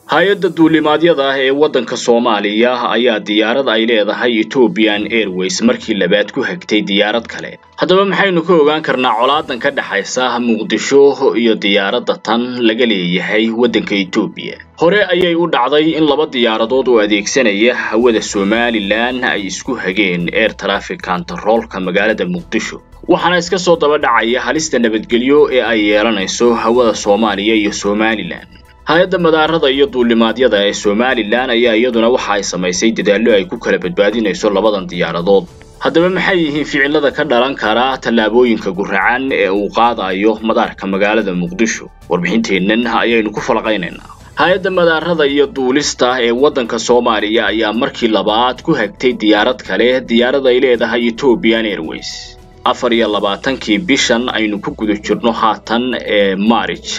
hay-adda duulimaadyada ee waddanka Soomaaliya ayaa diyaarad ay leedahay Ethiopian Airways markii labaad ku hagtay diyaarad kale. Haddaba maxaynu ka ogaan karnaa colaadan ka dhaxaysa Muqdisho iyo diyaaradda tan laga leeyahay waddanka Ethiopia? Hore ayay u dhacday in laba diyaaradood oo adeegsanaya hawada Somaliland ay isku hageen air traffic control-ka magaalada Muqdisho. waxaana iska soo daba dhacaya halista nabadgelyo ee ay yeelanayso hawada Soomaaliya iyo Somaliland. hay-adda madaarada iyo duulimaadyada ee Somaliland ayaa iyaduna waxa ay samaysay dadaallo ay ku kala badbaadinayso labadan diyaaradood. haddaba maxay yihiin ficilada ka dhalan kara tallaabooyinka guracan ee uu qaadayo madaarka magaalada Muqdisho? warbixinteennan ayaynu ku falaqaynaynaa. hay-adda madaarada iyo duulista ee waddanka Soomaaliya ayaa markii labaad ku hagtay diyaarad kale, diyaarad ay leedahay Ethiopian Airways. 24 bishan aynu ku guda jirno haatan ee March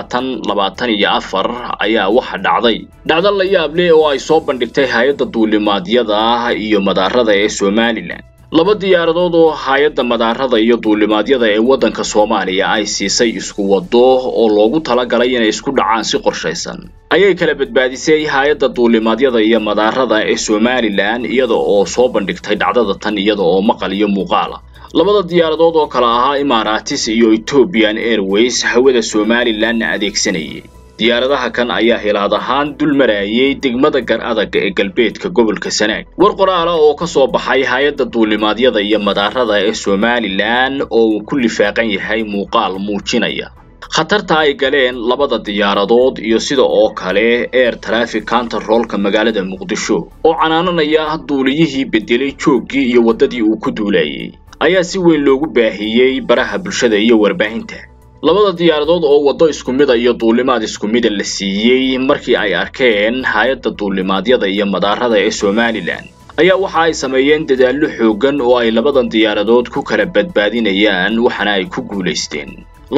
2024 ayaa waxa dhacdo la yaab leh oo ay soo bandhigtay hay-adda duulimaadyada iyo madaarada ee Somaliland. laba diyaaradood oo hay-adda madaarada iyo duulimaadyada ee waddanka Soomaaliya ay siisay isku wado oo loogu talagalay inay isku dhacaan si qorshaysan ayay kala badbaadisay hay-adda duulimaadyada iyo madaarada ee Somaliland iyada oo soo bandhigtay dhacdada tan iyada oo maqal iyo muuqaal labada diyaaradood oo kala ahaa Emirates iyo Ethiopian Airways hawada Somaliland adeegsanayay. diyaaradaha kan ayaa hilaad ahaan dul marayay degmada Gar-adag ee galbeedka gobolka Sanaag. war qoraal oo ka soo baxay hay-adda duulimaadyada iyo madaarada ee Somaliland oo ku lifaaqan yahay muuqaal muujinaya khatarta ay galeen labada diyaaradood iyo sida oo kale air traffic control-ka magaalada Muqdisho oo canaananaya duuliyihii bedelay joogii iyo wadadii uu ku duulayay ayaa si weyn loogu baahiyay baraha bulshada iyo warbaahinta. labada diyaaradood oo wado isku mid ah iyo duulimaad isku mid ah la siiyay markii ay arkeen hay-adda duulimaadyada iyo madaarada ee Somaliland ayaa waxa ay sameeyeen dadaallo xoogan oo ay labadan diyaaradood ku kala badbaadinayaan, waxana ay ku guuleysteen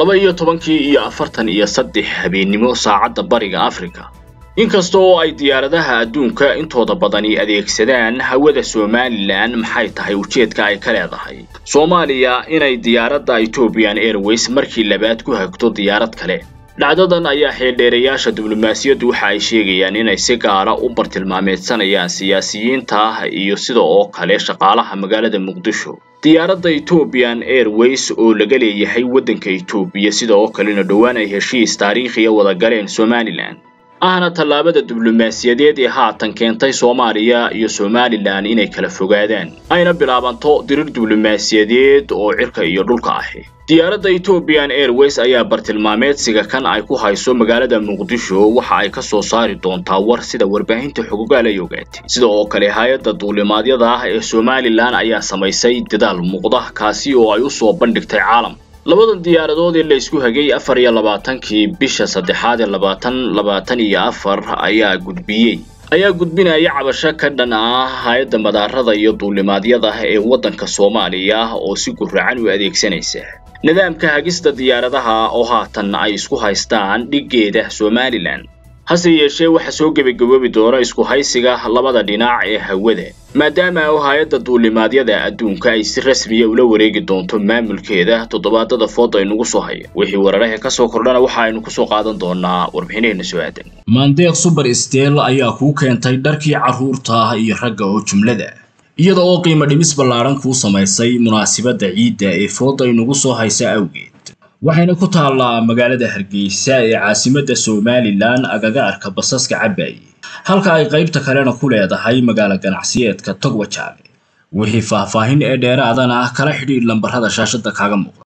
12:43 habeenimo saacadda bariga Afrika. inkastoo ay diyaaradaha adduunka intooda badani adeegsadaan hawada Somaliland, maxay tahay ujeedka ay ka leedahay Soomaaliya inay diyaaradda Ethiopian Airways markii labaad ku hagto diyaarad kale? dhacdadan ayaa xeeldheerayaasha diblomaasiyaddu waxa ay sheegayaan inay si gaar ah u bartilmaameedsanayaan siyaasiyiinta iyo sida oo kale shaqaalaha magaalada Muqdisho. diyaaradda Ethiopian Airways oo laga leeyahay waddanka Ethiopia sida oo kalena dhawaan ay heshiis taariikhi ah wada galeen Somaliland ahna tallaabada diblomaasiyadeed ee haatan keentay Soomaaliya iyo Somaliland inay kala fogaadaan ayna bilaabanto dirir diblomaasiyadeed oo cirka iyo dhulka ah. diyaaradda Ethiopian Airways ayaa bartilmaameedsiga kan ay ku hayso magaalada Muqdisho waxa ay ka soo saari doontaa war sida warbaahinta xogogaal ay ogaatay. sida oo kale hay-adda duulimaadyada ee Somaliland ayaa samaysay dadaal muuqda kaasi oo ay u soo bandhigtay caalam. labadan diyaaradood ee la isku hagay 24 bisha 3 2024 ayaa gudbinaya cabasho ka dhan ah hay-adda madaarada iyo duulimaadyada ee waddanka Soomaaliya oo si guracan u adeegsanaysa nidaamka hagista diyaaradaha oo haatan ay isku haystaan dhigeeda Somaliland. hase yeeshee waxa soo gabagaboobi doona isku haysiga labada dhinac ee hawada, maadaama hay-adda duulimaadyada adduunka ay si rasmi ah ula wareegi doonto maamulkeeda toddobaadada fooda ay nagu soo haya. wixii wararka ka soo kordhana waxa aynu ku soo qaadan doonaa warbixinayna soo aadan. Mandeeq Super Style ayaa ku keentay dharkii carruurta iyo ragga oo jumlada iyada oo qiimo dhimis ballaaran ku samaysay munaasabadda ciidda ee fooda ay nagu soo haysa awgeed. waxayna ku taallaa magaalada Hargeysa ee caasimadda Somaliland agagaarka basaska Cabay, halka ay qaybta kalena ku leedahay magaalo ganacsiyeedka Togwajaale. wixii faahfaahin ee dheeraadana kala xidhiidh lambarada shaashada kaaga muuqda.